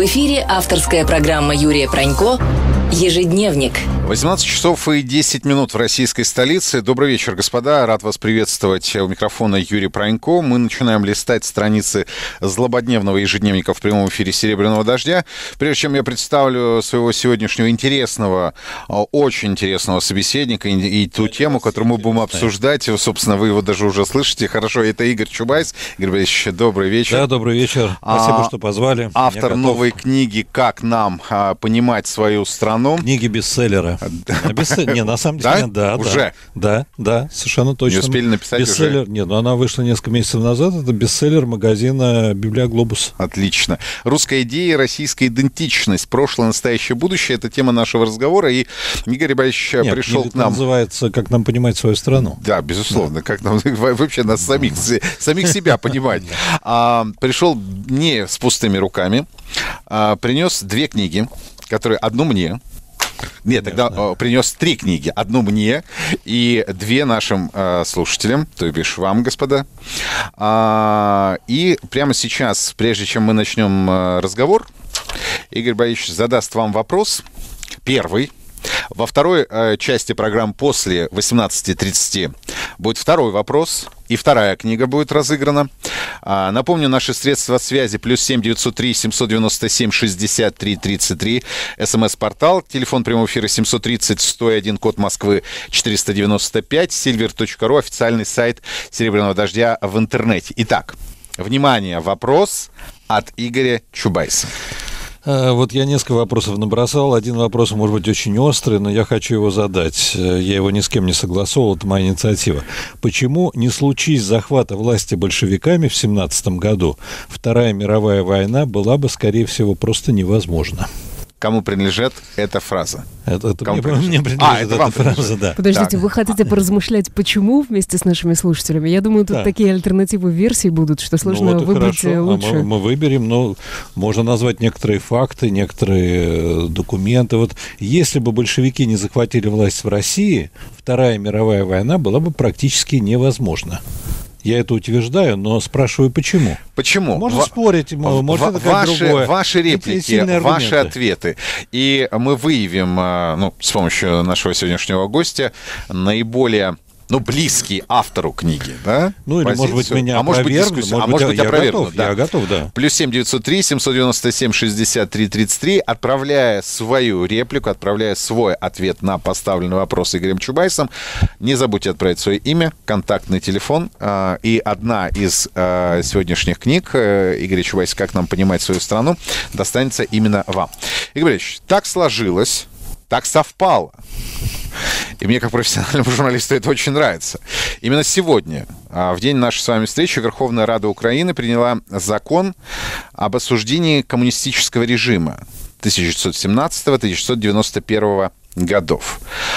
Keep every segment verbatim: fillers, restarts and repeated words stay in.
В эфире авторская программа Юрия Пронько «Ежедневник». восемнадцать часов и десять минут в российской столице. Добрый вечер, господа. Рад вас приветствовать. У микрофона Юрий Пронько. Мы начинаем листать страницы злободневного ежедневника в прямом эфире «Серебряного дождя». Прежде чем я представлю своего сегодняшнего интересного, очень интересного собеседника и, и ту тему, которую мы будем обсуждать, собственно, вы его даже уже слышите. Хорошо, это Игорь Чубайс. Игорь Борисович, добрый вечер. Да, добрый вечер. Спасибо, а, что позвали. Автор новой книги «Как нам а, понимать свою страну». Книги бестселлера. Бестселлер. Не, на самом деле, да? Нет, да, уже? Да, да, совершенно точно. Не успели написать бестселлер. уже? Нет, но она вышла несколько месяцев назад. Это бестселлер магазина «Библиоглобус». Отлично. Русская идея, российская идентичность, прошлое, настоящее, будущее — это тема нашего разговора. И Игорь Борисович Нет, пришел к нам. Называется «Как нам понимать свою страну». Да, безусловно. Да. Как нам вообще нас самих, самих себя понимать. А, пришел не с пустыми руками. А, принес две книги, которые одну мне. Нет, тогда э, принес три книги. Одну мне и две нашим э, слушателям, то бишь вам, господа. А, и прямо сейчас, прежде чем мы начнем э, разговор, Игорь Борисович задаст вам вопрос. Первый. Во второй э, части программы после восемнадцати тридцати будет второй вопрос, и вторая книга будет разыграна. А, напомню, наши средства связи плюс семь девятьсот три семьсот девяносто семь шестьдесят три тридцать три, СМС-портал, телефон прямого эфира семьсот тридцать сто один, код Москвы четыреста девяносто пять, сильвер точка ру, официальный сайт «Серебряного дождя» в интернете. Итак, внимание, вопрос от Игоря Чубайса. Вот я несколько вопросов набросал. Один вопрос, может быть, очень острый, но я хочу его задать. Я его ни с кем не согласовал, это моя инициатива. Почему, не случись захвата власти большевиками в семнадцатом году, Вторая мировая война была бы, скорее всего, просто невозможна? Кому принадлежит эта фраза? Это, это Кому мне, принадлежит? мне принадлежит а, это эта вам фраза, принадлежит. да. Подождите, так. Вы хотите поразмышлять, почему вместе с нашими слушателями? Я думаю, тут да. такие альтернативы версий будут, что сложно ну, вот выбрать хорошо. лучше. А мы, мы выберем, но можно назвать некоторые факты, некоторые документы. Вот если бы большевики не захватили власть в России, Вторая мировая война была бы практически невозможна. Я это утверждаю, но спрашиваю, почему? Почему? Можно в... спорить, может, в... это как ваши, другое. Ваши реплики, ваши ответы. И мы выявим, ну, с помощью нашего сегодняшнего гостя наиболее... ну, близкий автору книги, да? Ну, или, позицию. может быть, меня а может быть, может а может быть, я опровергнут. Готов, да. Я готов, да. Плюс семь девятьсот три семьсот девяносто семь шестьдесят три тридцать три, отправляя свою реплику, отправляя свой ответ на поставленный вопрос Игорем Чубайсом, не забудьте отправить свое имя, контактный телефон. И одна из сегодняшних книг Игоря Чубайса «Как нам понимать свою страну» достанется именно вам. Игорь Борисович, так сложилось, так совпало. И мне, как профессиональному журналисту, это очень нравится. Именно сегодня, в день нашей с вами встречи, Верховная Рада Украины приняла закон об осуждении коммунистического режима тысяча девятьсот семнадцатого — тысяча девятьсот девяносто первого годов.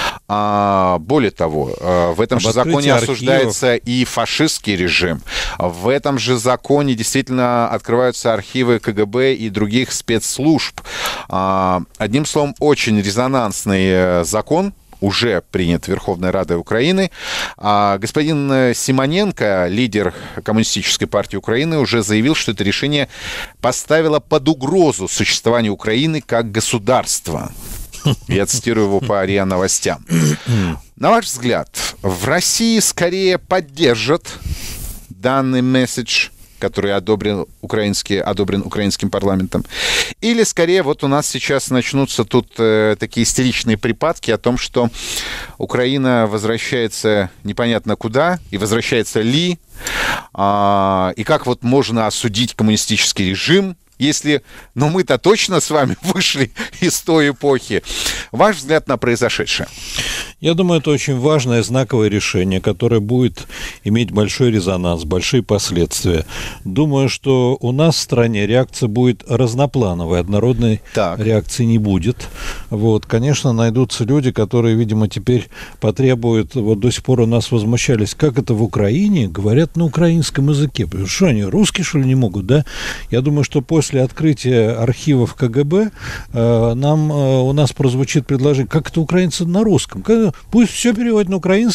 А, более того, в этом Об же законе архивов. осуждается и фашистский режим. В этом же законе действительно открываются архивы ка гэ бэ и других спецслужб. А, одним словом, очень резонансный закон уже принят Верховной Радой Украины. А господин Симоненко, лидер Коммунистической партии Украины, уже заявил, что это решение поставило под угрозу существование Украины как государства. Я цитирую его по РИА Новостям. На ваш взгляд, в России скорее поддержат данный месседж, который одобрен, украинский, одобрен украинским парламентом, или скорее вот у нас сейчас начнутся тут э, такие истеричные припадки о том, что Украина возвращается непонятно куда, и возвращается ли, э, и как вот можно осудить коммунистический режим, если, ну, мы-то точно с вами вышли из той эпохи. Ваш взгляд на произошедшее? Я думаю, это очень важное знаковое решение, которое будет иметь большой резонанс, большие последствия. Думаю, что у нас в стране реакция будет разноплановой, однородной так. реакции не будет. Вот, конечно, найдутся люди, которые, видимо, теперь потребуют, вот до сих пор у нас возмущались, как это в Украине говорят на украинском языке. Что они, русские, что ли, не могут, да? Я думаю, что после открытия архивов ка гэ бэ э, нам, э, у нас прозвучит предложение, как это украинцы на русском? Как, пусть все переводят на украинский,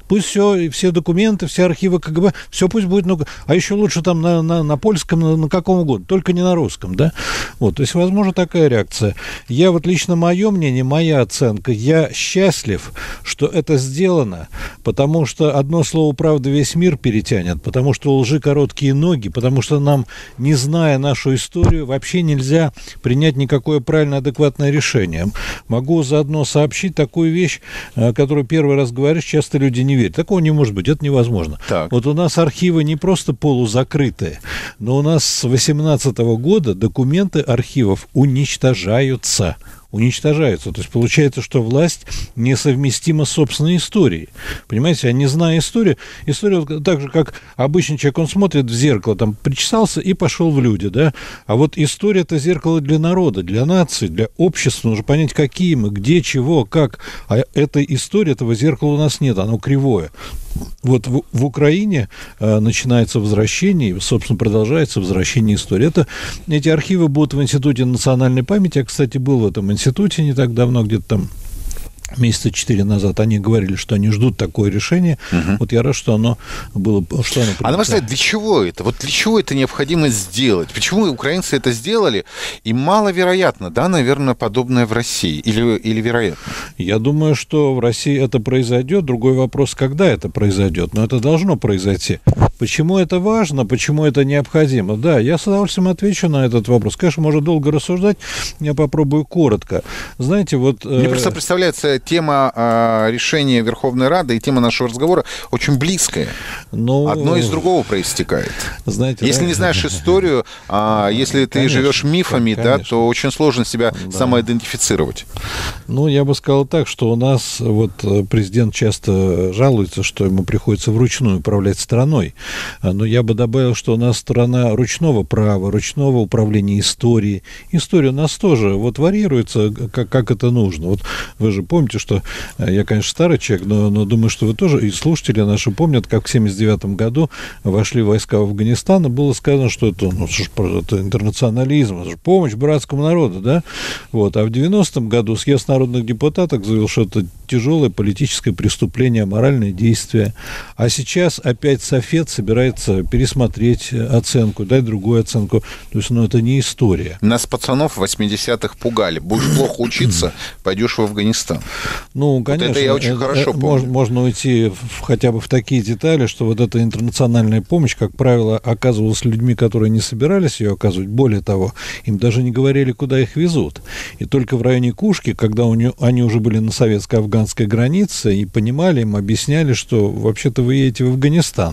Пусть все, все документы, все архивы КГБ, все пусть будет, ну, а еще лучше там на, на, на польском, на, на каком угодно, только не на русском, да? Вот, то есть, возможно, такая реакция. Я вот лично, мое мнение, моя оценка, я счастлив, что это сделано, потому что одно слово «правда» весь мир перетянет, потому что у лжи короткие ноги, потому что нам, не зная нашу историю, вообще нельзя принять никакое правильное, адекватное решение. Могу заодно сообщить такую вещь, которую первый раз говоришь, часто люди не верят. Такого не может быть, это невозможно. Так. Вот у нас архивы не просто полузакрытые, но у нас с восемнадцатого года документы архивов уничтожаются. уничтожаются. То есть получается, что власть несовместима с собственной историей. Понимаете, а не зная историю, история так же, как обычный человек, он смотрит в зеркало, там, причесался и пошел в люди, да? А вот история — это зеркало для народа, для нации, для общества. Нужно понять, какие мы, где, чего, как. А этой истории, этого зеркала у нас нет, оно кривое. Вот в, в Украине э, начинается возвращение, и, собственно, продолжается возвращение истории. Это, эти архивы будут в Институте национальной памяти. Я, кстати, был в этом институте не так давно, где-то там месяца четыре назад. Они говорили, что они ждут такое решение. Угу. Вот я рад, что оно было... Что оно а на ваш взгляд, для чего это? Вот для чего это необходимо сделать? Почему украинцы это сделали? И маловероятно, да, наверное, подобное в России? Или, или вероятно? Я думаю, что в России это произойдет. Другой вопрос, когда это произойдет. Но это должно произойти. Почему это важно? Почему это необходимо? Да, я с удовольствием отвечу на этот вопрос. Конечно, можно долго рассуждать. Я попробую коротко. Знаете, вот... Мне э... просто представляется тема э, решения Верховной Рады и тема нашего разговора очень близкая. Но... Одно из другого проистекает. Знаете, если да? не знаешь историю, а если ты конечно, живешь мифами, да, то очень сложно себя да. самоидентифицировать. Ну, я бы сказал так, что у нас вот президент часто жалуется, что ему приходится вручную управлять страной. Но я бы добавил, что у нас страна ручного права, ручного управления историей. История у нас тоже вот варьируется, как, как это нужно. Вот вы же помните, что я, конечно, старый человек, но, но думаю, что вы тоже, и слушатели наши помнят, как в семьдесят девятом году вошли войска в Афганистан, и было сказано, что это, ну, это интернационализм, это же помощь братскому народу, да? Вот. А в девяностом году съезд народных депутатов заявил, что это тяжелое политическое преступление, аморальное действие. А сейчас опять Софет собирается пересмотреть оценку, дать другую оценку. То есть, ну, это не история. Нас, пацанов, в восьмидесятых пугали. Будешь плохо учиться, пойдешь в Афганистан. Ну, конечно. Вот это я очень хорошо помню. Можно уйти в, хотя бы в такие детали, что вот эта интернациональная помощь, как правило, оказывалась людьми, которые не собирались ее оказывать. Более того, им даже не говорили, куда их везут. И только в районе Кушки, когда у нее, они уже были на советско-афганской границе и понимали, им объясняли, что вообще-то вы едете в Афганистан.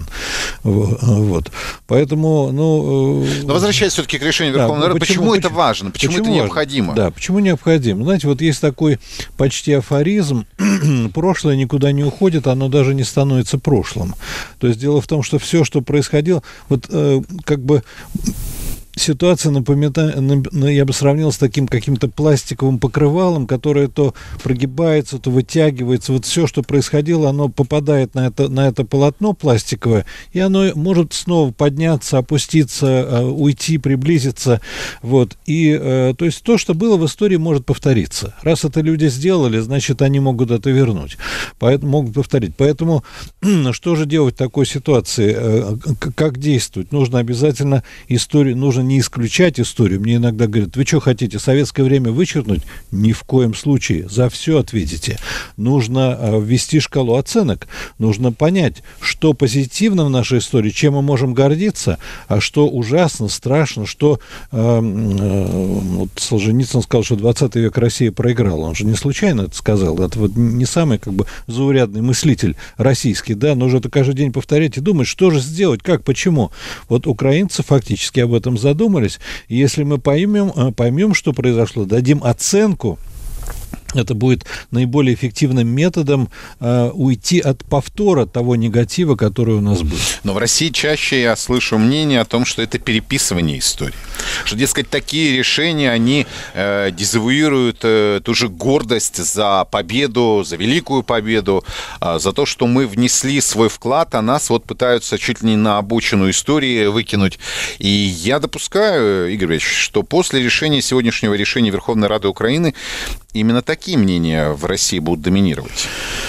Вот. Поэтому, ну... Но возвращаясь все-таки к решению Верховной да, Рады, почему, почему это важно? Почему, почему это необходимо? Да, почему необходимо? Знаете, вот есть такой почти афоризм: прошлое никуда не уходит, оно даже не становится прошлым. То есть дело в том, что все, что происходило, вот э, как бы... Ситуация напоминает, я бы сравнил с таким каким-то пластиковым покрывалом, которое то прогибается, то вытягивается. Вот все, что происходило, оно попадает на это, на это полотно пластиковое, и оно может снова подняться, опуститься, уйти, приблизиться. Вот. И, то есть то, что было в истории, может повториться. Раз это люди сделали, значит, они могут это вернуть. Поэтому могут повторить. Поэтому что же делать в такой ситуации? Как действовать? Нужно обязательно историю, нужно не исключать историю. Мне иногда говорят: вы что хотите, советское время вычеркнуть? Ни в коем случае. За все ответите. Нужно ввести шкалу оценок. Нужно понять, что позитивно в нашей истории, чем мы можем гордиться, а что ужасно, страшно, что э, э, вот Солженицын сказал, что двадцатый век Россия проиграла. Он же не случайно это сказал. Это вот не самый как бы заурядный мыслитель российский, да, нужно это каждый день повторять и думать, что же сделать, как, почему. Вот украинцы фактически об этом задумались. Думались. Если мы поймем, поймем, что произошло, дадим оценку, это будет наиболее эффективным методом э, уйти от повтора того негатива, который у нас был. Но в России чаще я слышу мнение о том, что это переписывание истории. Что, дескать, такие решения, они э, дезавуируют э, ту же гордость за победу, за великую победу, э, за то, что мы внесли свой вклад, а нас вот пытаются чуть ли не на обочину истории выкинуть. И я допускаю, Игорь Ильич, что после решения сегодняшнего решения Верховной Рады Украины именно такие мнения в России будут доминировать.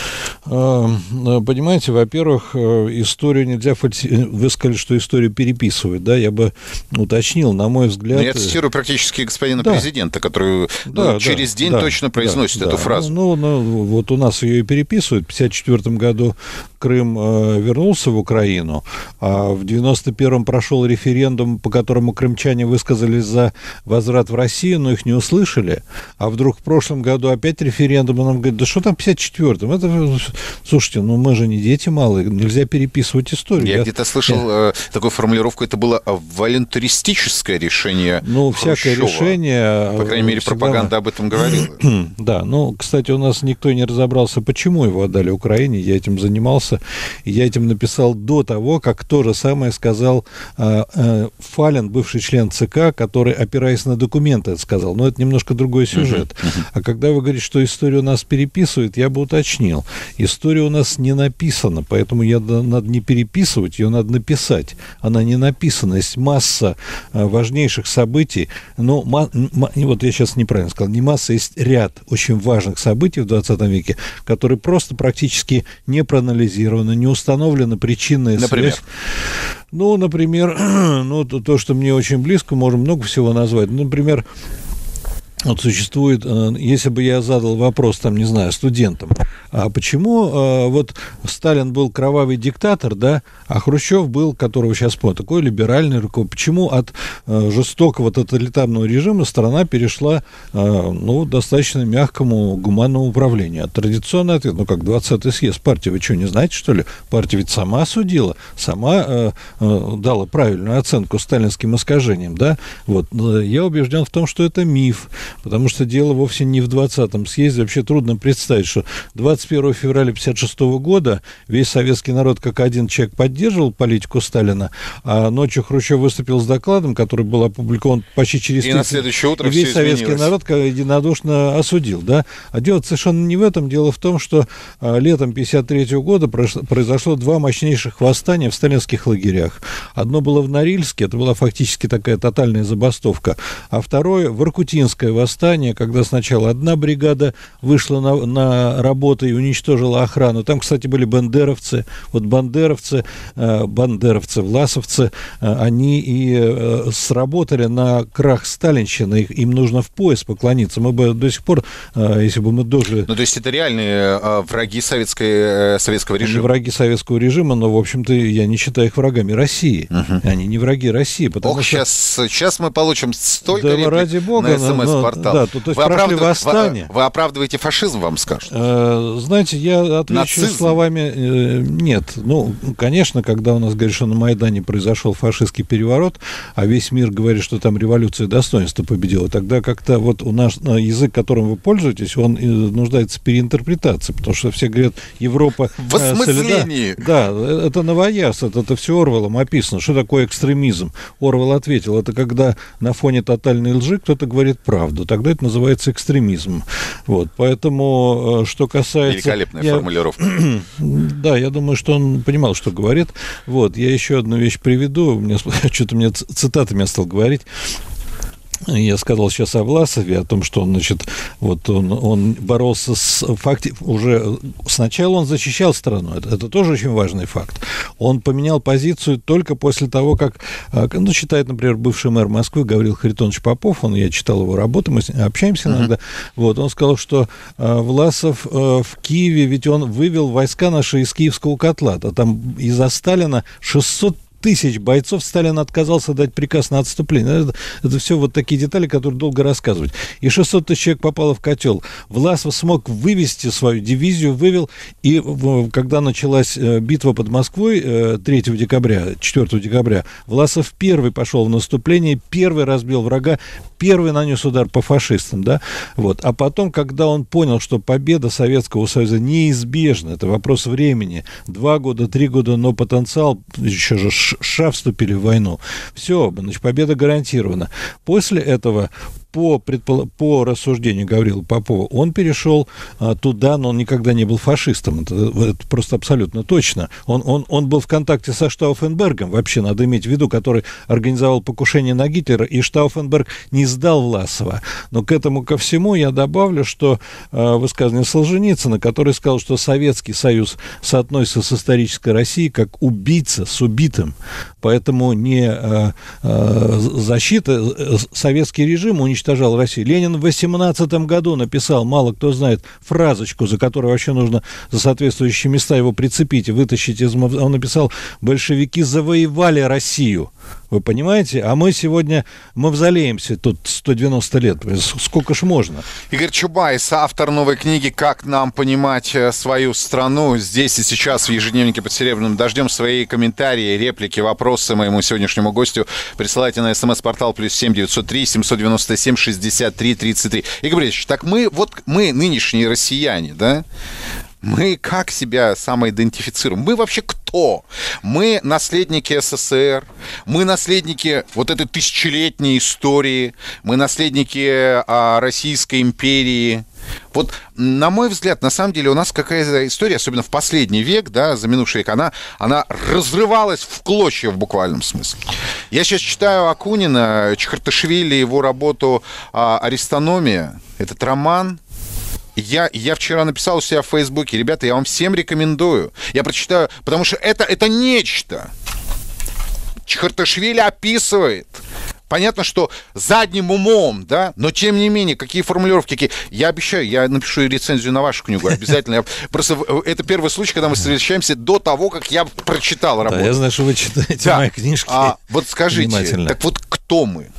Понимаете, во-первых, историю нельзя фальсифицировать. Вы сказали, что историю переписывают, да? Я бы уточнил, на мой взгляд... Но я цитирую практически господина да. президента, который да, ну, через да, день да, точно произносит да, эту да. фразу. Ну, ну, вот у нас ее и переписывают. В тысяча девятьсот пятьдесят четвёртом году Крым э, вернулся в Украину, а в девяносто первом прошел референдум, по которому крымчане высказались за возврат в Россию, но их не услышали. А вдруг в прошлом году опять референдум, и нам говорят, да что там в пятьдесят четвёртом? Это, слушайте, ну мы же не дети малые, нельзя переписывать историю. Я, Я где-то слышал Я... такую формулировку, это было волюнтаристическое решение Ну, всякое Хрущева. решение... По крайней мере, всегда... пропаганда об этом говорила. Да, ну, кстати, у нас никто не разобрался, почему его отдали Украине, я этим занимался, и я этим написал до того, как то же самое сказал э, э, Фалин, бывший член ЦК, который, опираясь на документы, это сказал. Но это немножко другой сюжет. Uh-huh, uh-huh. А когда вы говорите, что историю у нас переписывают, я бы уточнил. История у нас не написана, поэтому ее надо не переписывать, ее надо написать. Она не написана. Есть масса э, важнейших событий. Но ма- ма- вот я сейчас неправильно сказал. Не масса, есть ряд очень важных событий в двадцатом веке, которые просто практически не проанализированы, не установлена причинная например? связь. Ну, например, ну, то, то, что мне очень близко, можно много всего назвать. Например, вот существует, если бы я задал вопрос, там, не знаю, студентам, а почему вот Сталин был кровавый диктатор, да, а Хрущев был, которого сейчас помню, такой либеральный руководитель, почему от жестокого тоталитарного режима страна перешла, ну, достаточно мягкому гуманному управлению? А традиционный ответ, ну, как двадцатый съезд партии, вы что, не знаете, что ли? Партия ведь сама судила, сама дала правильную оценку сталинским искажениям, да, вот, я убежден в том, что это миф. Потому что дело вовсе не в двадцатом съезде. Вообще трудно представить, что двадцать первого февраля тысяча девятьсот пятьдесят шестого года весь советский народ как один человек поддерживал политику Сталина, а ночью Хрущев выступил с докладом, который был опубликован почти через тридцать. И на следующее утро и весь советский изменилось. народ единодушно осудил. Да? А дело совершенно не в этом. Дело в том, что а, летом тысяча девятьсот пятьдесят третьего года произошло два мощнейших восстания в сталинских лагерях. Одно было в Норильске, это была фактически такая тотальная забастовка, а второе в Иркутинское восстание, когда сначала одна бригада вышла на, на работу и уничтожила охрану. Там, кстати, были бандеровцы. Вот бандеровцы, э, бандеровцы, власовцы, э, они и э, сработали на крах сталинщины. Их, им нужно в пояс поклониться. Мы бы до сих пор, э, если бы мы дожили... Ну, то есть это реальные э, враги советской, э, советского режима? Они враги советского режима, но, в общем-то, я не считаю их врагами России. Uh-huh. Они не враги России. Ох, что... сейчас, сейчас мы получим столько да, реплик ради бога, на СМС-портал. Да, то, то есть вы, прошли оправдыв... восстание. вы, вы оправдываете фашизм, вам скажут? Э, знаете, я отвечу Нацизм? словами э, нет. Ну, конечно, когда у нас говорят, что на Майдане произошел фашистский переворот, а весь мир говорит, что там революция достоинства победила, тогда как-то вот у нас язык, которым вы пользуетесь, он нуждается в переинтерпретации, потому что все говорят, Европа... В осмыслении! Солида... Да, это новояз, это, это все Орвеллом описано. Что такое экстремизм? Орвелл ответил, это когда на фоне тотальной лжи кто-то говорит правду. Тогда это называется экстремизмом. Вот, поэтому, что касается... Великолепная я... формулировка. Да, я думаю, что он понимал, что говорит. Вот, я еще одну вещь приведу. У меня что-то мне цитатами я стал говорить. Я сказал сейчас о Власове, о том, что он, значит, вот он, он боролся с факти... уже сначала он защищал страну, это, это тоже очень важный факт. Он поменял позицию только после того, как, ну, читает, например, бывший мэр Москвы Гаврил Харитонович Попов, он, я читал его работу, мы с ним общаемся иногда, uh-huh. вот, он сказал, что э, Власов э, в Киеве, ведь он вывел войска наши из Киевского котла, а там из-за Сталина шестьсот тысяч бойцов Сталин отказался дать приказ на отступление. Это, это все вот такие детали, которые долго рассказывать. И шестьсот тысяч человек попало в котел. Власов смог вывести свою дивизию, вывел, и когда началась битва под Москвой третьего декабря, четвёртого декабря, Власов первый пошел в наступление, первый разбил врага, первый нанес удар по фашистам, да, вот. А потом, когда он понял, что победа Советского Союза неизбежна, это вопрос времени, два года, три года, но потенциал, еще же США вступили в войну. Все, значит, победа гарантирована. После этого по, предпол... по рассуждению Гаврила Попова, он перешел а, туда, но он никогда не был фашистом. Это, это просто абсолютно точно. Он, он, он был в контакте со Штауфенбергом, вообще надо иметь в виду, который организовал покушение на Гитлера, и Штауфенберг не сдал Власова. Но к этому ко всему я добавлю, что а, высказывание Солженицына, который сказал, что Советский Союз соотносится с исторической Россией как убийца с убитым. Поэтому не а, а, защита, советский режим уничтожал Россию. Ленин в восемнадцатом году написал, мало кто знает, фразочку, за которую вообще нужно за соответствующие места его прицепить и вытащить из... Он написал: большевики завоевали Россию. Вы понимаете? А мы сегодня мавзолеемся тут сто девяносто лет. Сколько ж можно? Игорь Чубайс, автор новой книги «Как нам понимать свою страну». Здесь и сейчас в ежедневнике под серебряным дождем. Свои комментарии, реплики, вопросы моему сегодняшнему гостю присылайте на смс-портал плюс семь девятьсот три семьсот девяносто семь шестьдесят три тридцать три. Игорь Борисович, так мы, вот мы нынешние россияне, да? Мы как себя самоидентифицируем? Мы вообще кто? Мы наследники СССР, мы наследники вот этой тысячелетней истории, мы наследники а, Российской империи. Вот, на мой взгляд, на самом деле у нас какая-то история, особенно в последний век, да, за минувший век, она, она разрывалась в клочья в буквальном смысле. Я сейчас читаю Акунина, Чхарташвили, его работу а, «Аристономия». Этот роман. Я, я вчера написал у себя в Фейсбуке: ребята, я вам всем рекомендую. Я прочитаю, потому что это, это нечто. Чхарташвили описывает. Понятно, что задним умом, да, но тем не менее, какие формулировки, какие... Я обещаю, я напишу рецензию на вашу книгу обязательно. Я просто это первый случай, когда мы встречаемся до того, как я прочитал работу. Да, я знаю, что вы читаете да. мои книжки. А, вот скажите, так вот кто мы?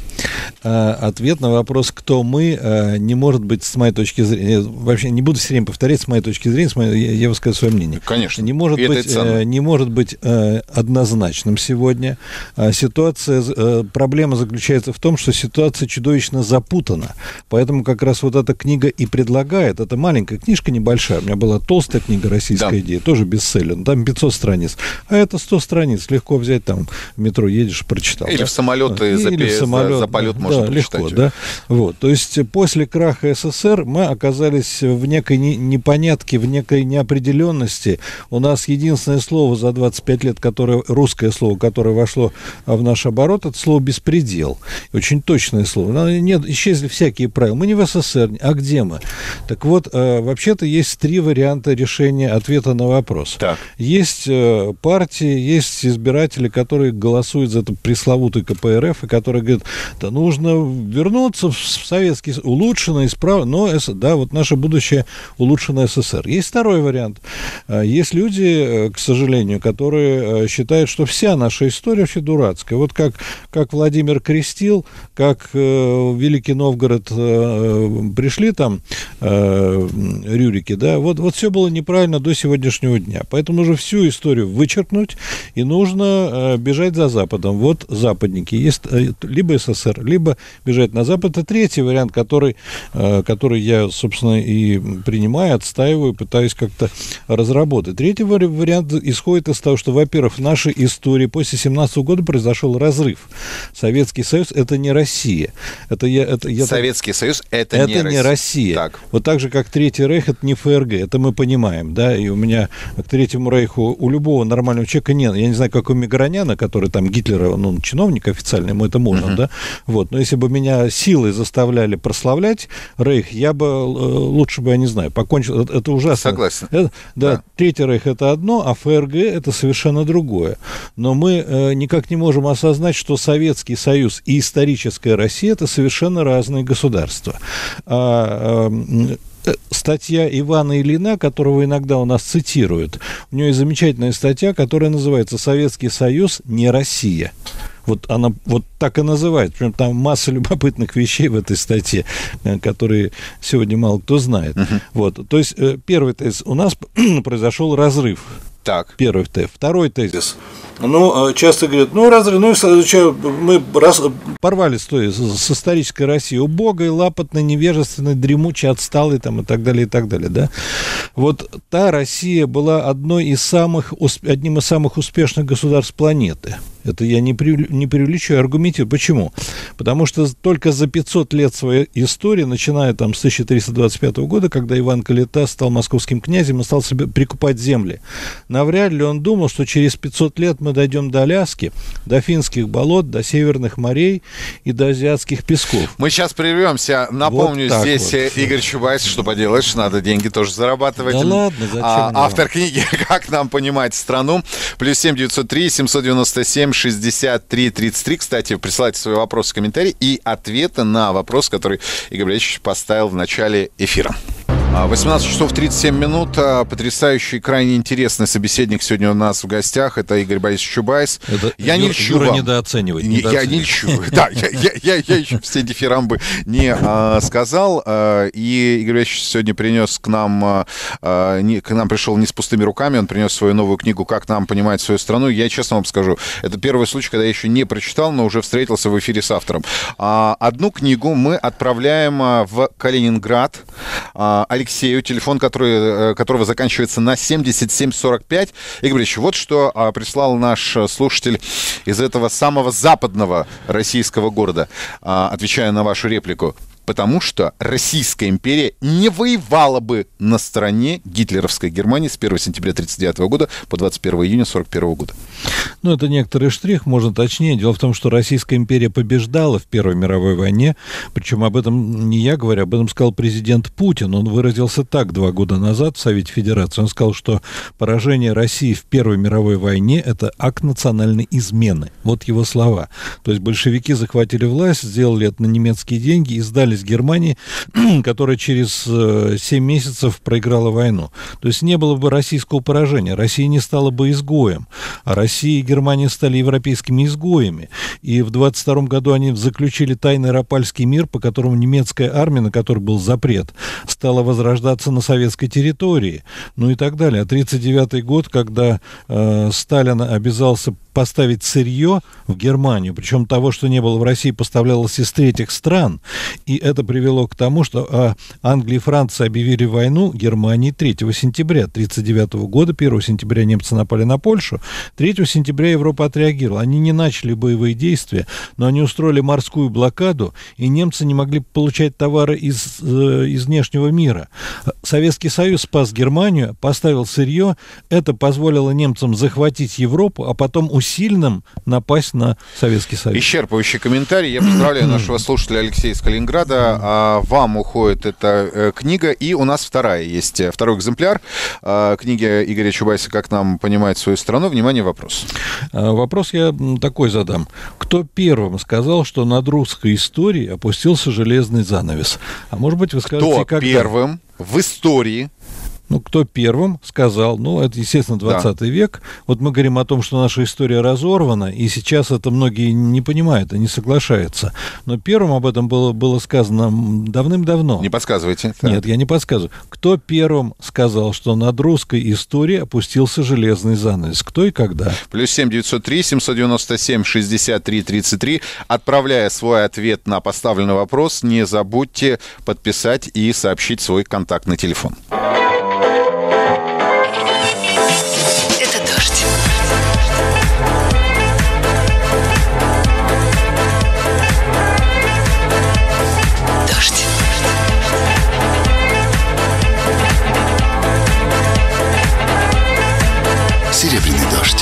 Ответ на вопрос, кто мы, не может быть, с моей точки зрения, вообще не буду все время повторять, с моей точки зрения, с моей, я выскажу свое мнение. Конечно. Не может, быть, не может быть однозначным сегодня. Ситуация, проблема заключается в том, что ситуация чудовищно запутана. Поэтому как раз вот эта книга и предлагает, это маленькая книжка, небольшая, у меня была толстая книга «Российская да. идея», тоже бестселлер, там пятьсот страниц, а это сто страниц, легко взять, там в метро едешь, прочитал. Или да? в самолеты Или за, в самолет, за, за полет да, можно да, прочитать. Легко, да? Вот, то есть после краха СССР мы оказались в некой непонятке, в некой неопределенности. У нас единственное слово за двадцать пять лет, которое, русское слово, которое вошло в наш оборот, это слово «беспредел». Очень точное слово. Нет, исчезли всякие правила. Мы не в СССР, а где мы? Так вот, вообще-то есть три варианта решения ответа на вопрос. Так. Есть партии, есть избиратели, которые голосуют за это пресловутый ка пэ эр эф, и которые говорят: да нужно вернуться в Советский Союз, улучшенно, исправно, но да, вот наше будущее улучшено СССР. Есть второй вариант. Есть люди, к сожалению, которые считают, что вся наша история вообще дурацкая. Вот как, как Владимир крестил, как э, в Великий Новгород э, пришли там э, Рюрики, да, вот, вот все было неправильно до сегодняшнего дня. Поэтому нужно всю историю вычеркнуть, и нужно э, бежать за Западом. Вот западники. Есть э, либо СССР, либо бежать на Запад. Это третий вариант, который, э, который я, собственно, и принимаю, отстаиваю, пытаюсь как-то разработать. Третий вариант исходит из того, что, во-первых, в нашей истории после семнадцатого года произошел разрыв. Советский Союз — это не Россия. Это я, это, я Советский так... Союз — это, это не, не Россия. Россия. Так. Вот так же, как Третий Рейх — это не эф эр гэ. Это мы понимаем, да, и у меня к Третьему Рейху у любого нормального человека нет. Я не знаю, как у Миграняна, который там Гитлера, ну, чиновник официальный, ему это можно, uh-huh. да, вот. Но если бы меня силой заставляли прославлять Рейх, я бы, лучше бы, я не знаю, покончил. Это, это ужасно. Согласен. Это, да, да, Третий Рейх — это одно, а эф эр гэ — это совершенно другое. Но мы э, никак не можем осознать, что Советский Союз и историческая Россия — это совершенно разные государства. А, а, статья Ивана Ильина, которого иногда у нас цитируют, у него есть замечательная статья, которая называется «Советский Союз не Россия». Вот она вот так и называется. Причем там масса любопытных вещей в этой статье, которые сегодня мало кто знает. Uh-huh. Вот. То есть первый тезис: у нас произошел разрыв. Так. Первый тезис. Второй тезис. Ну, часто говорят, ну, разрыв, ну, что, мы раз, порвали с, с исторической Россией, убогой, лапотной, невежественной, дремучей, отсталой там, и так далее, и так далее, да. Вот та Россия была одной из самых, одним из самых успешных государств планеты. Это я не, при, не преувеличиваю, аргументирую. Почему? Потому что только за пятьсот лет своей истории, начиная там с тысяча триста двадцать пятого года, когда Иван Калита стал московским князем и стал себе прикупать земли, навряд ли он думал, что через пятьсот лет мы дойдем до Аляски, до финских болот, до северных морей и до азиатских песков. Мы сейчас прервемся. Напомню, вот здесь вот. Игорь Чубайс. Что поделаешь, надо деньги тоже зарабатывать. Да ладно, зачем? А, автор книги «Как нам понимать страну». Плюс семь девятьсот три семьсот девяносто семь шестьдесят три тридцать три. Кстати, присылайте свои вопросы, комментарии и ответы на вопрос, который Игорь Борисович поставил в начале эфира. восемнадцать часов тридцать семь минут. Потрясающий, крайне интересный собеседник сегодня у нас в гостях. Это Игорь Борисович Чубайс. Это я Юра, не льщу Юра вам. недооценивает. Я не льщу. Да, я, я, я, я еще все дифирамбы не а, сказал. А, и Игорь Борисович сегодня принес к нам, а, не, к нам пришел не с пустыми руками. Он принес свою новую книгу «Как нам понимать свою страну». Я честно вам скажу, это первый случай, когда я еще не прочитал, но уже встретился в эфире с автором. А, одну книгу мы отправляем в Калининград. А, Алексею, телефон, который, которого заканчивается на семьдесят семь сорок пять. Игорь Борисович, вот что а, прислал наш слушатель из этого самого западного российского города, а, отвечая на вашу реплику. Потому что Российская империя не воевала бы на стороне гитлеровской Германии с первого сентября тысяча девятьсот тридцать девятого года по двадцать первого июня сорок первого года. Ну, это некоторый штрих, можно точнее. Дело в том, что Российская империя побеждала в Первой мировой войне, причем об этом не я говорю, об этом сказал президент Путин. Он выразился так два года назад в Совете Федерации. Он сказал, что поражение России в Первой мировой войне – это акт национальной измены. Вот его слова. То есть большевики захватили власть, сделали это на немецкие деньги и сдались Германии, которая через семь месяцев проиграла войну. То есть не было бы российского поражения, Россия не стала бы изгоем, а Россия и Германия стали европейскими изгоями. И в двадцать втором году они заключили тайный Рапальский мир, по которому немецкая армия, на которой был запрет, стала возрождаться на советской территории, ну и так далее. А тридцать девятый год, когда э, Сталин обязался поставить сырье в Германию, причем того, что не было в России, поставлялось из третьих стран, и это привело к тому, что а, Англия и Франция объявили войну Германии третьего сентября тридцать девятого года. первого сентября немцы напали на Польшу, третьего сентября Европа отреагировала. Они не начали боевые действия, но они устроили морскую блокаду, и немцы не могли получать товары из, э, из внешнего мира. Советский Союз спас Германию, поставил сырье, это позволило немцам захватить Европу, а потом усилить сильным напасть на Советский Союз. Исчерпывающий комментарий. Я поздравляю нашего слушателя Алексея из Калининграда. А вам уходит эта э, книга. И у нас вторая есть. Второй экземпляр э, книги Игоря Чубайса «Как нам понимать свою страну». Внимание, вопрос. Вопрос я такой задам. Кто первым сказал, что над русской историей опустился железный занавес? А может быть, вы скажете, Кто когда? первым в истории? Ну, кто первым сказал, ну, это, естественно, двадцатый да. век. Вот мы говорим о том, что наша история разорвана, и сейчас это многие не понимают и не соглашаются. Но первым об этом было, было сказано давным-давно. Не подсказывайте. Нет, я не подсказываю. Кто первым сказал, что над русской историей опустился железный занавес? Кто и когда? Плюс семь девятьсот три семьсот девяносто семь шестьдесят три тридцать три. Отправляя свой ответ на поставленный вопрос, не забудьте подписать и сообщить свой контактный телефон. Серебряный дождь.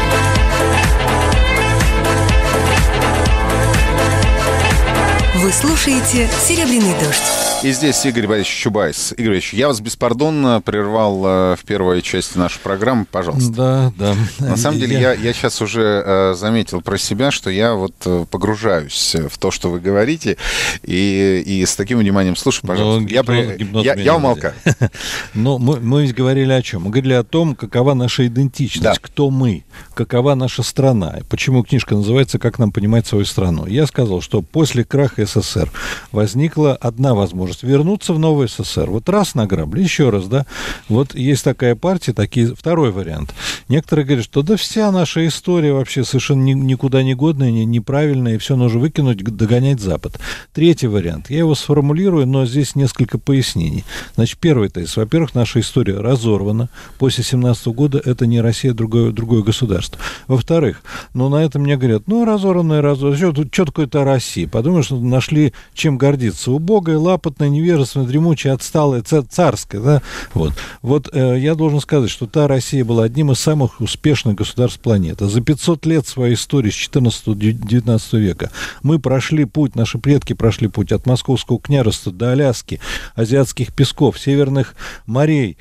Вы слушаете «Серебряный дождь». И здесь Игорь Борисович Чубайс. Игорь Борисович, я вас беспардонно прервал э, в первой части нашей программы. Пожалуйста. Да, да. На самом деле, я, я сейчас уже э, заметил про себя, что я вот э, погружаюсь в то, что вы говорите, и, и с таким вниманием слушаю, пожалуйста. Но я, гипноз, гипноз я, я умолкаю. Но мы, мы ведь говорили о чем? Мы говорили о том, какова наша идентичность, да. Кто мы, какова наша страна. Почему книжка называется «Как нам понимать свою страну». Я сказал, что после краха СССР возникла одна возможность возможность вернуться в новый СССР. Вот раз награбли, еще раз, да. Вот есть такая партия, такие, второй вариант. Некоторые говорят, что да вся наша история вообще совершенно ни, никуда не годная, не, неправильная, и все нужно выкинуть, догонять Запад. Третий вариант. Я его сформулирую, но здесь несколько пояснений. Значит, первый тезис. Во-первых, наша история разорвана. После семнадцатого года это не Россия, другое, другое государство. Во-вторых, ну, на этом мне говорят, ну, разорванная, разорванная. Что, что такое-то Россия? Подумаешь, что нашли чем гордиться. Убогая, лапотная, невежественная, дремучая, отсталая, царская, да? Вот, вот э, я должен сказать, что та Россия была одним из самых успешных государств планеты. За пятьсот лет своей истории с четырнадцатого до девятнадцатого века мы прошли путь, наши предки прошли путь от Московского княжества до Аляски, азиатских песков, северных морей,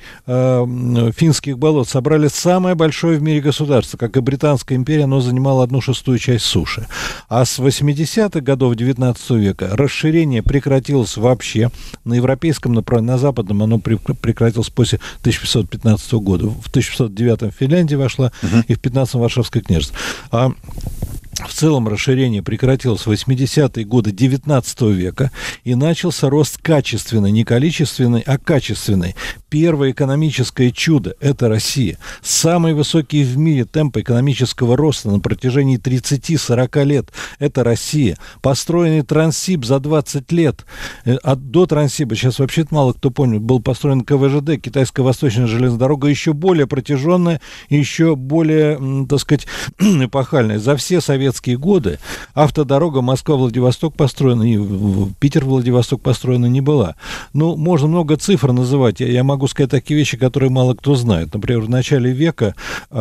э, финских болот, собрали самое большое в мире государство. Как и Британская империя, оно занимало одну шестую часть суши. А с восьмидесятых годов девятнадцатого века расширение прекратилось вообще. На европейском направлении, на западном оно прекратилось после тысяча пятьсот пятнадцатого года. В тысяча пятьсот девятом Финляндия вошла, uh-huh. и в пятнадцатом Варшавское княжество. А в целом расширение прекратилось в восьмидесятые годы девятнадцатого века, и начался рост качественный, не количественный, а качественный. Первое экономическое чудо – это Россия. Самые высокие в мире темпы экономического роста на протяжении тридцати-сорока лет – это Россия. Построенный Транссиб за двадцать лет, а до Транссиба, сейчас вообще-то мало кто помнит, был построен ка вэ жэ дэ, Китайская восточная железная дорога, еще более протяженная, еще более, так сказать, эпохальная. За все советские годы автодорога Москва-Владивосток построена, и Питер-Владивосток построена не была. Ну, можно много цифр называть, я, я могу сказать такие вещи, которые мало кто знает. Например, в начале века э,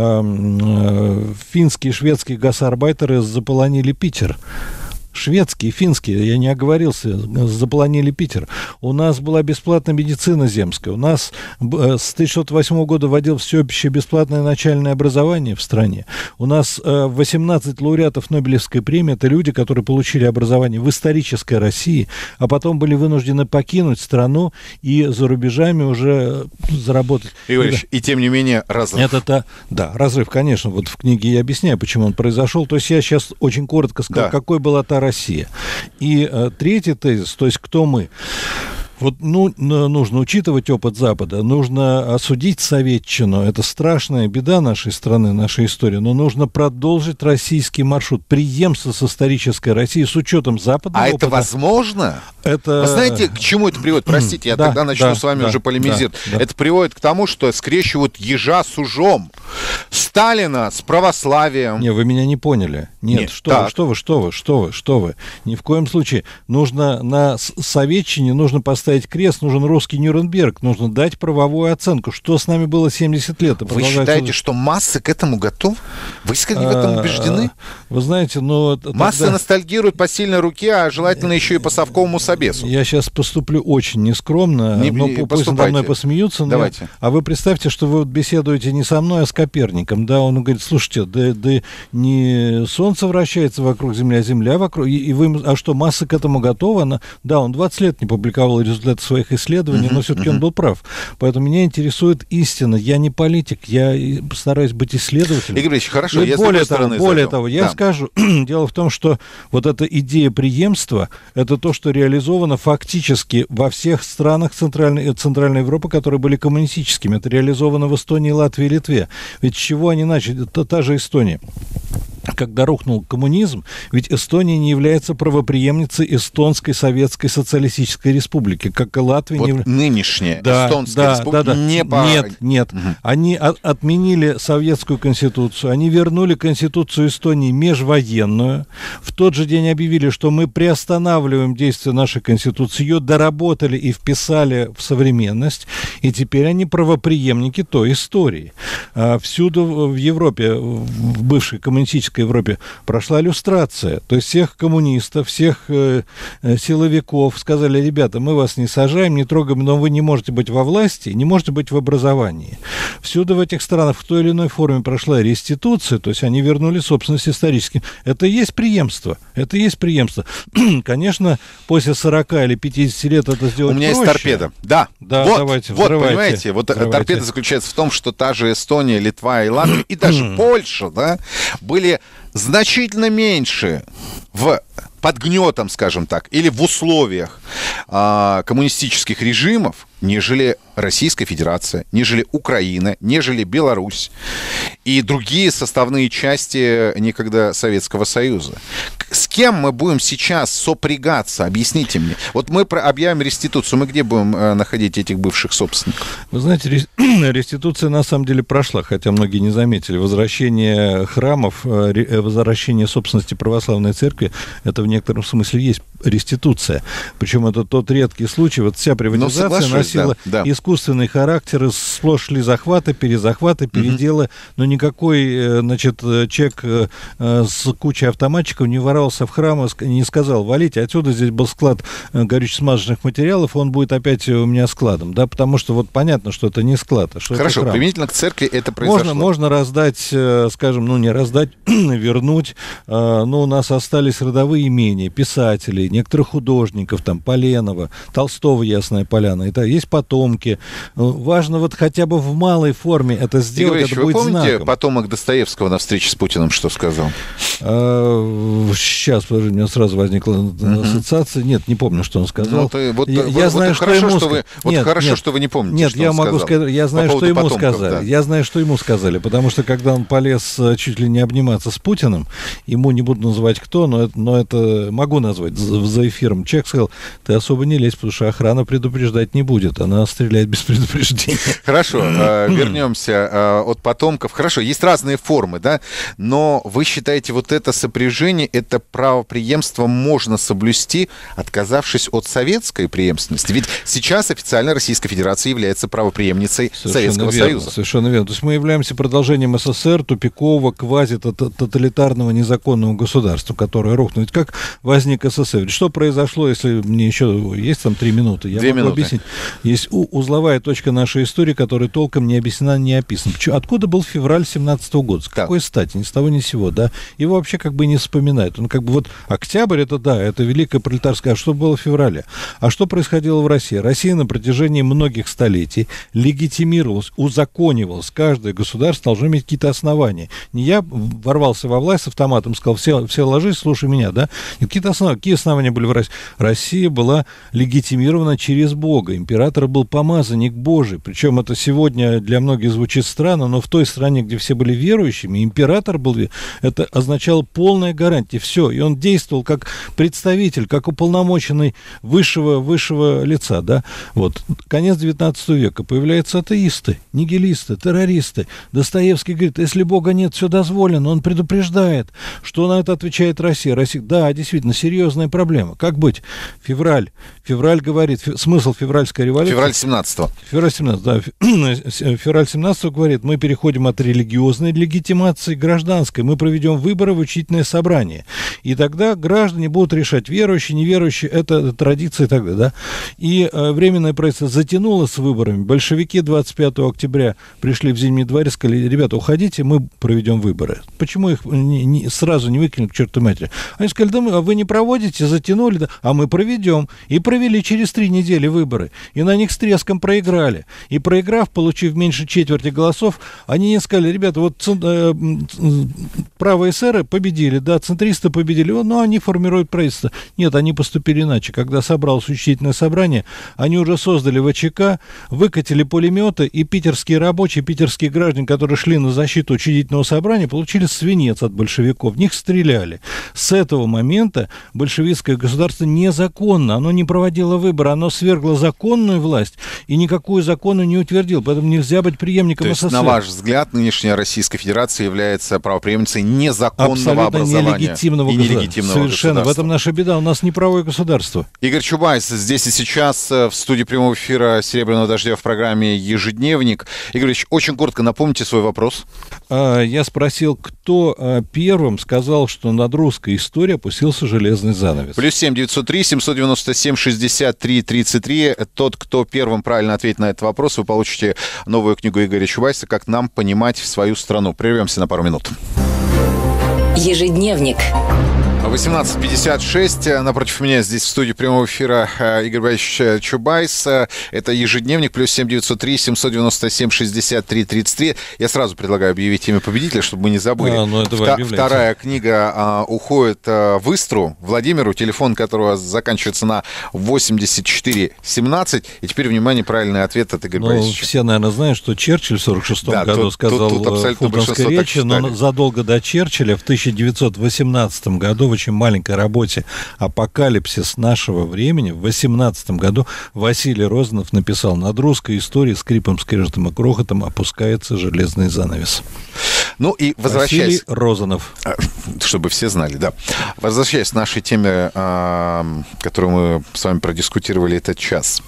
э, финские и шведские гасарбайтеры заполонили Питер. Шведские, финские, я не оговорился, заполонили Питер. У нас была бесплатная медицина земская. У нас с тысяча девятьсот восьмого года вводилось всеобщее бесплатное начальное образование в стране. У нас восемнадцать лауреатов Нобелевской премии. Это люди, которые получили образование в исторической России, а потом были вынуждены покинуть страну и за рубежами уже заработать. Игорь Ильич, и тем не менее разрыв. Это-то, да, разрыв, конечно. Вот в книге я объясняю, почему он произошел. То есть я сейчас очень коротко сказал, да. какой была та Россия. И э, третий тезис, то есть кто мы. Вот, ну, нужно учитывать опыт Запада, нужно осудить советчину. Это страшная беда нашей страны, нашей истории. Но нужно продолжить российский маршрут, преемство с исторической Россией с учетом западного а опыта. Это возможно? Это... Вы знаете, к чему это приводит? Простите, я да, тогда начну да, с вами да, уже полемизировать. Да, да. Это приводит к тому, что скрещивают ежа с ужом. Сталина с православием. Не, вы меня не поняли. Нет, Нет что, вы, что вы, что вы, что вы, что вы. Ни в коем случае. Нужно на советчине, нужно поставить крест, нужен русский Нюрнберг, нужно дать правовую оценку. Что с нами было семьдесят лет? Вы считаете, что массы к этому готовы? Вы искренне в этом убеждены? Вы знаете, ну... Массы тогда... ностальгируют по сильной руке, а желательно еще и по совковому собесу. Я сейчас поступлю очень нескромно, не, но не пусть надо мной посмеются. Но... Давайте. А вы представьте, что вы вот беседуете не со мной, а с Коперником. Да, он говорит, слушайте, да, да не Солнце вращается вокруг Земли, а Земля вокруг... И, и вы... А что, масса к этому готова? Она... Да, он двадцать лет не публиковал результаты своих исследований, uh-huh, но все-таки uh-huh. он был прав. Поэтому меня интересует истина. Я не политик, я стараюсь быть исследователем. Игорь Ильич, хорошо, и я более с другой того, стороны более зайду. того, я да. скажу, дело в том, что вот эта идея преемства, это то, что реализовано фактически во всех странах Центральной, Центральной Европы, которые были коммунистическими. Это реализовано в Эстонии, Латвии и Литве. Ведь с чего они начали? Это та же Эстония. Когда рухнул коммунизм, ведь Эстония не является правопреемницей Эстонской Советской Социалистической Республики, как и Латвия. Вот не явля... нынешняя да, Эстонская да, Республика да, да. не по... Нет, нет. Угу. Они от, отменили Советскую Конституцию, они вернули Конституцию Эстонии межвоенную. В тот же день объявили, что мы приостанавливаем действие нашей Конституции, ее доработали и вписали в современность, и теперь они правопреемники той истории. Всюду в Европе, в бывшей коммунистической Европе прошла люстрация. То есть всех коммунистов, всех э, силовиков сказали, ребята, мы вас не сажаем, не трогаем, но вы не можете быть во власти, не можете быть в образовании. Всюду в этих странах в той или иной форме прошла реституция, то есть они вернули собственность исторически. Это и есть преемство. Это и есть преемство. Конечно, после сорока или пятидесяти лет это сделать проще. У меня проще. есть торпеда. Да. Да, вот, давайте, вот взрывайте. Понимаете, вот взрывайте. Торпеда заключается в том, что та же Эстония, Литва и Латвия, и даже Польша, да, были значительно меньше в под гнетом, скажем так, или в условиях а, коммунистических режимов, нежели Российская Федерация, нежели Украина, нежели Беларусь и другие составные части некогда Советского Союза. С кем мы будем сейчас сопрягаться? Объясните мне. Вот мы объявим реституцию, мы где будем э, находить этих бывших собственников? Вы знаете, реституция на самом деле прошла, хотя многие не заметили. Возвращение храмов, возвращение собственности православной церкви, это в некотором смысле есть реституция. Причем это тот редкий случай. Вот вся приватизация носила да, да. искусственный характер, сплошь шли захваты, перезахваты, переделы, угу. но никакой, значит, человек с кучей автоматчиков не ворвался в храм и не сказал: валите отсюда, здесь был склад горюче-смазочных материалов, он будет опять у меня складом, да, потому что вот понятно, что это не склад, а что Хорошо, это храм. Применительно к церкви это произошло. Можно, можно раздать, скажем, ну не раздать, вернуть, но у нас остались родовые имения, писателей, некоторых художников, там, Поленова, Толстого, Ясная Поляна, это есть потомки. Важно вот хотя бы в малой форме это сделать, Игорь, это вы будет помните знаком. потомок Достоевского на встрече с Путиным что сказал? А, сейчас, подожди, у меня сразу возникла uh-huh. ассоциация. Нет, не помню, что он сказал. Ну, ты, вот, я вот, я вот знаю, что хорошо, ему что вы, вот нет, хорошо, нет, что вы не помните, Нет, что я он могу сказал. сказать, я знаю, По что ему потомков, сказали. Да. Я знаю, что ему сказали, потому что когда он полез чуть ли не обниматься с Путиным, ему не буду называть кто, но это, но это могу назвать за, за эфиром. Человек сказал: ты особо не лезь, потому что охрана предупреждать не будет, она стреляет без предупреждения. Хорошо, вернемся от потомков. Хорошо, есть разные формы, да, но вы считаете, вот это сопряжение, это правопреемство можно соблюсти, отказавшись от советской преемственности? Ведь сейчас официально Российская Федерация является правопреемницей Совершенно Советского верно, Союза. Совершенно верно. То есть мы являемся продолжением СССР, тупикового, квази-тоталитарного, незаконного государства, которое рухнуло. Ведь как возник СССР? Что произошло, если мне еще есть там три минуты? Я Две могу минуты. объяснить. Есть узловая точка нашей истории, которая толком не объяснена, не описана. Откуда был февраль семнадцатого года? С какой стати? Ни с того, ни с сего, да? Его вообще как бы не вспоминают. Он как бы вот октябрь, это да, это великая пролетарская. А что было в феврале? А что происходило в России? Россия на протяжении многих столетий легитимировалась, узаконивалась. Каждое государство должно иметь какие-то основания. Не я ворвался во власть с автоматом, сказал: все, все ложись, слушай меня, да? И какие-то основания. Какие основания были в России? Россия была легитимирована через Бога. Император был помазанник Божий. Причем это сегодня для многих звучит странно, но в той стране, где все были верующими, император был, это означало полная гарантия. Все. И он действовал как представитель, как уполномоченный высшего, высшего лица, да? Вот. Конец девятнадцатого века. Появляются атеисты, нигилисты, террористы. Достоевский говорит: если Бога нет, все дозволено. Он предупреждает. Что на это отвечает Россия? Россия, да, действительно, серьезная проблема. Как быть? Февраль. Февраль говорит, фе, смысл февральской революции... Февраль семнадцатого. Февраль семнадцатого, да. Февраль семнадцатого говорит: мы переходим от религиозной легитимации к гражданской. Мы проведем выборы в учительное собрание. И тогда граждане будут решать, верующие, неверующие, это традиция и так далее, да. И э, Временное правительство затянуло с выборами. Большевики двадцать пятого октября пришли в Зимний дворец, сказали: ребята, уходите, мы проведем выборы. Почему их не, не, сразу не выкинули к чертовой матери? Они сказали: да мы, а вы не проводите, затянули, да, а мы проведем. И провели через три недели выборы. И на них с треском проиграли. И проиграв, получив меньше четверти голосов, они не сказали: ребята, вот э, правые эсеры победили, да, центристы победили, но они формируют правительство. Нет, они поступили иначе. Когда собралось учредительное собрание, они уже создали ВЧК, выкатили пулеметы, и питерские рабочие, питерские граждане, которые шли на защиту учредительного собрания, получили свинец от большевиков. В них стреляли. С этого момента большевистское государство незаконно, оно не проводило выборы, оно свергло законную власть и никакую законную не утвердило. Поэтому нельзя быть преемником То есть, СССР. на ваш взгляд, нынешняя Российская Федерация является правопреемницей незаконного абсолютно образования нелегитимного и государства. нелегитимного Совершенно. государства. В этом наша беда. У нас не правое государство. Игорь Чубайс здесь и сейчас в студии прямого эфира «Серебряного дождя» в программе «Ежедневник». Игорь Ильич, очень коротко напомните свой вопрос. Я спросил, кто первым сказал, что над русской историей опустился железный занавес. Плюс семь девятьсот три семьсот девяносто семь шестьдесят три тридцать три. Тот, кто первым правильно ответит на этот вопрос, вы получите новую книгу Игоря Чубайса «Как нам понимать свою страну». Прервемся на пару минут. Ежедневник. восемнадцать пятьдесят шесть. Напротив меня здесь в студии прямого эфира Игорь Борисович Чубайс. Это ежедневник. Плюс семь девятьсот три семьсот девяносто семь шестьдесят три тридцать три. Я сразу предлагаю объявить имя победителя, чтобы мы не забыли. А, ну это вы Вта- вторая книга а, уходит а, в Истру Владимиру, телефон которого заканчивается на восемьдесят четыре семнадцать. И теперь, внимание, правильный ответ от Игоря ну, Борисовича. Все, наверное, знают, что Черчилль в сорок шестом да, году тут, сказал тут, тут в Фултонской речи, но задолго до Черчилля в тысяча девятьсот восемнадцатом году в очень маленькой работе «Апокалипсис нашего времени» в восемнадцатом году Василий Розанов написал: «Над русской историей скрипом, скрежетом и крохотом опускается железный занавес». Ну и возвращаясь... Василий Розанов. Чтобы все знали, да. Возвращаясь к нашей теме, которую мы с вами продискутировали этот час.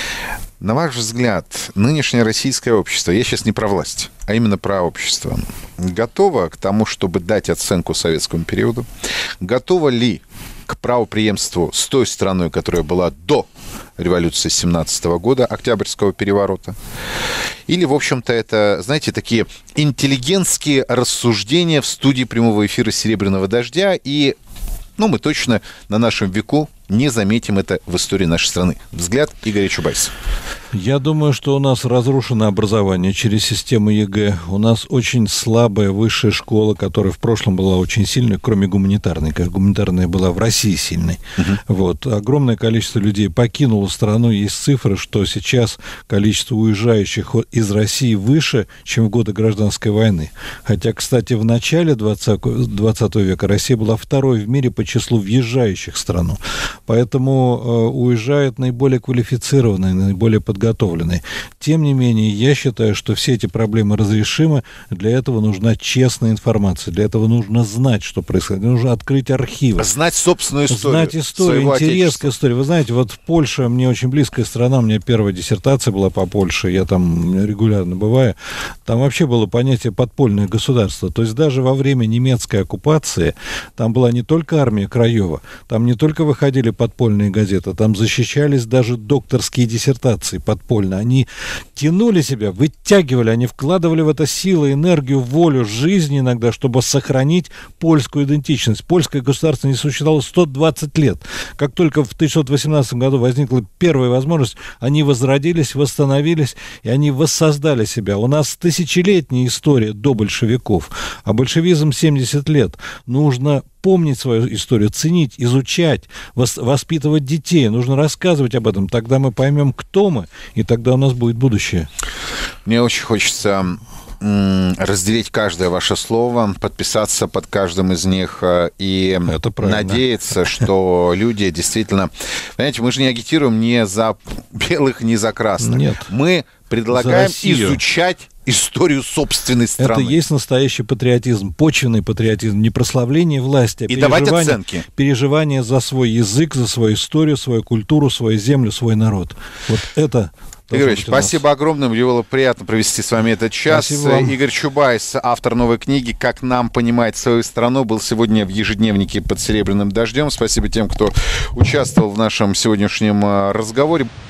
На ваш взгляд, нынешнее российское общество, я сейчас не про власть, а именно про общество, готово к тому, чтобы дать оценку советскому периоду? Готово ли к правопреемству с той страной, которая была до революции семнадцатого года, Октябрьского переворота? Или, в общем-то, это, знаете, такие интеллигентские рассуждения в студии прямого эфира «Серебряного дождя», и, ну, мы точно на нашем веку не заметим это в истории нашей страны. Взгляд Игоря Чубайса. Я думаю, что у нас разрушено образование через систему ЕГЭ. У нас очень слабая высшая школа, которая в прошлом была очень сильной, кроме гуманитарной. Как гуманитарная была в России сильной. Uh-huh. Вот. Огромное количество людей покинуло страну. Есть цифры, что сейчас количество уезжающих из России выше, чем в годы гражданской войны. Хотя, кстати, в начале двадцатого века Россия была второй в мире по числу въезжающих в страну. Поэтому э, уезжают наиболее квалифицированные, наиболее подготовленные. Тем не менее, я считаю, что все эти проблемы разрешимы. Для этого нужна честная информация. Для этого нужно знать, что происходит. Нужно открыть архивы. Знать собственную историю. Знать историю, интерес к истории. Вы знаете, вот Польша, мне очень близкая страна, у меня первая диссертация была по Польше, я там регулярно бываю. Там вообще было понятие подпольное государство. То есть даже во время немецкой оккупации там была не только армия Краева, там не только выходили подпольные газеты, там защищались даже докторские диссертации подпольно. Они тянули себя, вытягивали, они вкладывали в это силы, энергию, волю, жизнь иногда, чтобы сохранить польскую идентичность. Польское государство не существовало сто двадцать лет. Как только в тысяча девятьсот восемнадцатом году возникла первая возможность, они возродились, восстановились, и они воссоздали себя. У нас тысячелетняя история до большевиков, а большевизм семьдесят лет. Нужно помнить свою историю, ценить, изучать, воспитывать детей. Нужно рассказывать об этом. Тогда мы поймем, кто мы, и тогда у нас будет будущее. Мне очень хочется разделить каждое ваше слово, подписаться под каждым из них и надеяться, что люди действительно... Понимаете, мы же не агитируем ни за белых, ни за красных. Нет. Мы предлагаем изучать историю собственной страны. Это есть настоящий патриотизм, почвенный патриотизм, не прославление власти, а и давать оценки. Переживание за свой язык, за свою историю, свою культуру, свою землю, свой народ. Вот это... Игорь Ильич, спасибо огромное. Мне было приятно провести с вами этот час. Игорь Чубайс, автор новой книги «Как нам понимать свою страну», был сегодня в ежедневнике под «Серебряным дождем». Спасибо тем, кто участвовал в нашем сегодняшнем разговоре.